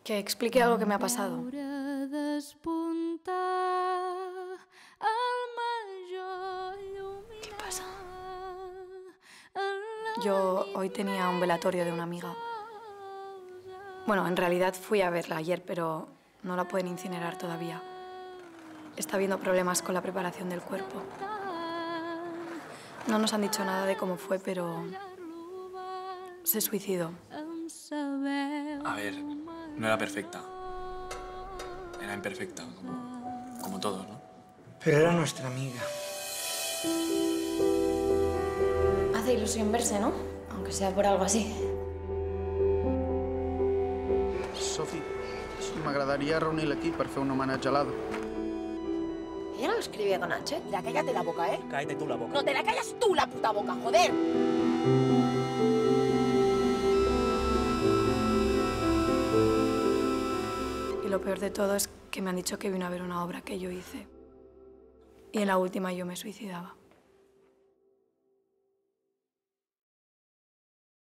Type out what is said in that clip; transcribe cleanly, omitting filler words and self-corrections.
Que explique algo que me ha pasado. ¿Qué pasa? Yo hoy tenía un velatorio de una amiga. Bueno, en realidad fui a verla ayer, pero no la pueden incinerar todavía. Está habiendo problemas con la preparación del cuerpo. No nos han dicho nada de cómo fue, pero se suicidó. A ver, no era perfecta. Era imperfecta, como todos, ¿no? Pero era nuestra amiga. Hace ilusión verse, ¿no? Aunque sea por algo así. Sofi, m'agradaria reunir l'equip per fer un homenatge a l'Ado. ¿Ella no lo escribía con H? Mira, cállate la boca, ¿eh? Cállate tú la boca. No te la callas tú la puta boca, joder. Y lo peor de todo es que me han dicho que vino a ver una obra que yo hice. Y en la última yo me suicidaba.